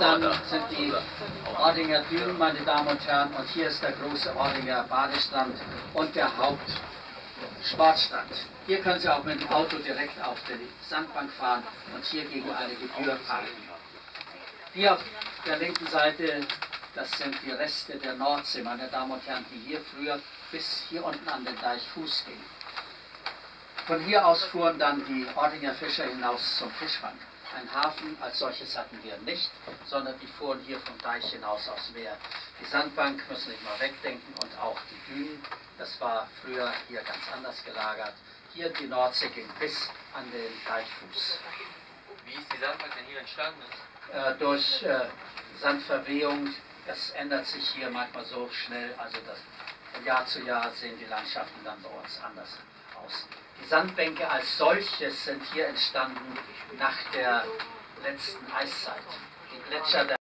dann sind die Ordinger Dünen, meine Damen und Herren, und hier ist der große Ordinger Badestrand und der Hauptsportstrand. Hier können Sie auch mit dem Auto direkt auf die Sandbank fahren und hier gegen eine Gebühr parken. Hier auf der linken Seite, das sind die Reste der Nordsee, meine Damen und Herren, die hier früher bis hier unten an den Deich Fuß gingen. Von hier aus fuhren dann die Ordinger Fischer hinaus zum Fischfang. Ein Hafen als solches hatten wir nicht, sondern die fuhren hier vom Deich hinaus aufs Meer. Die Sandbank müssen wir nicht mal wegdenken und auch die Dünen, das war früher hier ganz anders gelagert. Hier die Nordsee ging bis an den Deichfuß. Wie ist die Sandbank denn hier entstanden? Durch Sandverwehung, das ändert sich hier manchmal so schnell, also das, von Jahr zu Jahr sehen die Landschaften dann bei uns anders aus. Die Sandbänke als solches sind hier entstanden nach der letzten Eiszeit. Die Gletscher